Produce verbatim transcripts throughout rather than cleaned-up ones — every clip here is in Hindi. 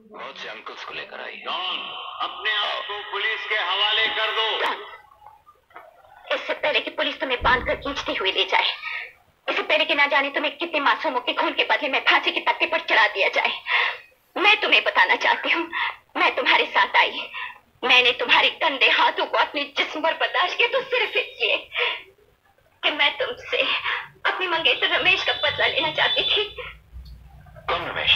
बहुत से अंकल्स को लेकर आई। डॉन, अपने आप को पुलिस के हवाले कर दो। इससे पहले कि पुलिस तुम्हें बांध कर खींचती हुई ले जाए, इससे पहले कि ना जाने तुम्हें कितने मासूमों के खून के बदले में फांसी के तख्ते पर चढ़ा दिया जाए, मैं तुम्हें बताना चाहती हूँ, मैं तुम्हारे साथ आई। मैंने तुम्हारे गंदे हाथों को अपने जिस्म पर बर्दाश्त किया तो सिर्फ इसलिए कि मैं तुमसे अपनी मंगेतर रमेश का बदला लेना चाहती थी। कौन रमेश?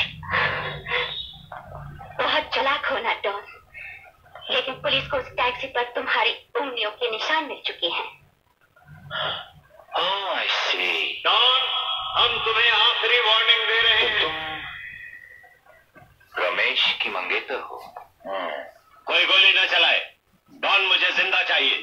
बहुत चालाक हो ना डॉन, लेकिन पुलिस को उस टैक्सी पर तुम्हारी उंगलियों के निशान मिल चुके हैं। Oh, I see. डॉन, हम तुम्हें आखिरी वार्निंग दे रहे हैं। तुम रमेश की मंगेतर हो? कोई गोली न चलाए। डॉन, मुझे जिंदा चाहिए।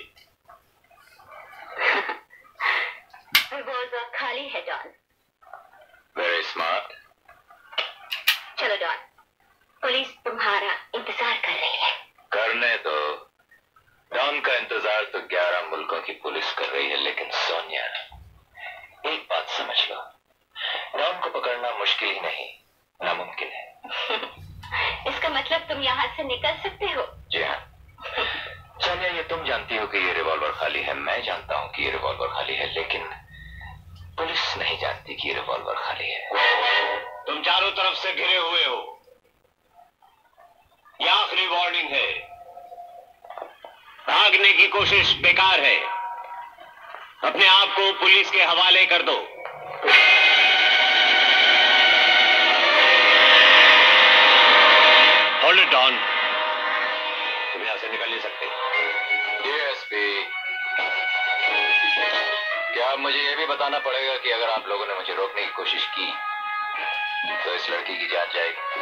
रिवॉल्वर खाली है डॉन। Very smart. चलो डॉन, पुलिस तुम्हारा इंतजार कर रही है। करने दो। डॉन का इंतजार तो ग्यारह मुल्कों की पुलिस कर रही है, लेकिन सोनिया, एक बात समझ लो, डॉन को पकड़ना मुश्किल ही नहीं, नामुमकिन है। इसका मतलब तुम यहाँ से निकल सकते हो? जी हाँ। सोनिया, ये तुम जानती हो कि ये रिवॉल्वर खाली है, मैं जानता हूँ कि ये रिवॉल्वर खाली है, लेकिन पुलिस नहीं जानती कि ये रिवॉल्वर खाली है। तुम चारों तरफ से घिरे हुए हो। यह आखिरी वार्निंग है। भागने की कोशिश बेकार है। अपने आप को पुलिस के हवाले कर दो। Hold it Don. तुम यहां से निकल नहीं सकते। डीएसपी, क्या अब मुझे यह भी बताना पड़ेगा कि अगर आप लोगों ने मुझे रोकने की कोशिश की तो इस लड़की की जान जाएगी?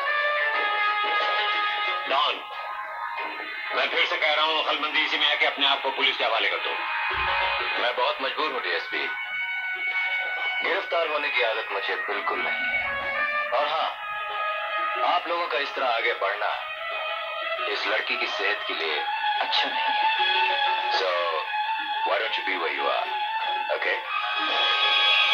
डॉन, मैं फिर से कह रहा हूं, अकलमंदी इसी में है कि अपने आप को पुलिस के हवाले कर दो। मैं बहुत मजबूर हूं डीएसपी। गिरफ्तार होने की आदत मुझे बिल्कुल नहीं है। और हाँ, आप लोगों का इस तरह आगे बढ़ना इस लड़की की सेहत के लिए अच्छा नहीं है। So, why don't you be where you are? Okay?